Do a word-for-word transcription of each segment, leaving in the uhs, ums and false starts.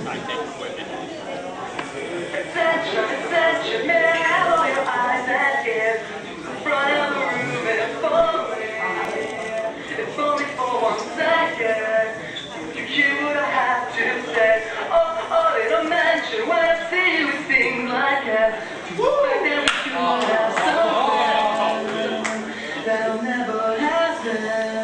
Attention, attention, may I have all your eyes and ears in front of the room and it's only, it's only for one second. You hear what I have to say. Oh, oh, little mention when I see you with things like that. But then we could have something that'll never happen.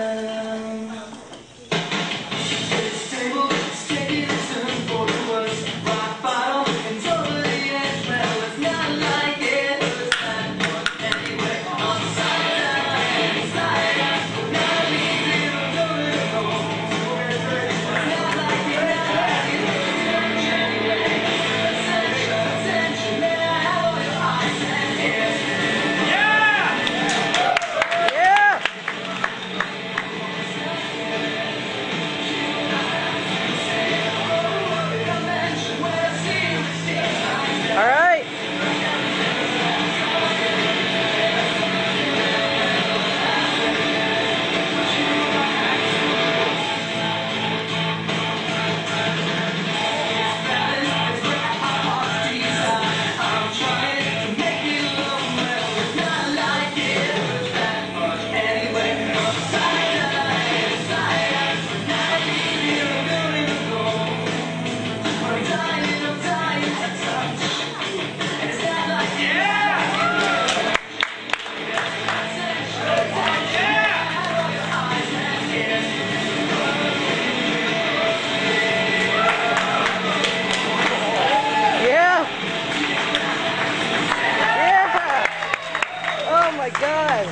Oh my God!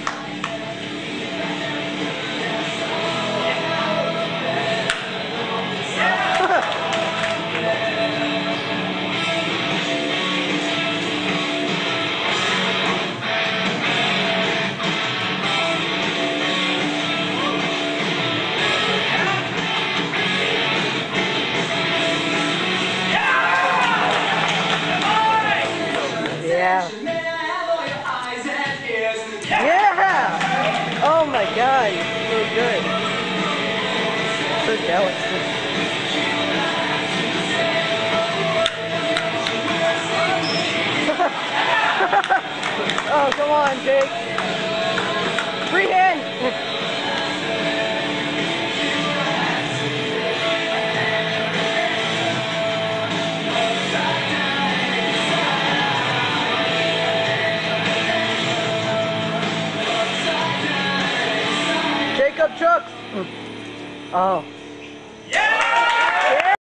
Yeah. Yeah! Oh my God, you're so good. So jealous. Oh, come on, Jake. Free hand! Jacob Chucks! Oh.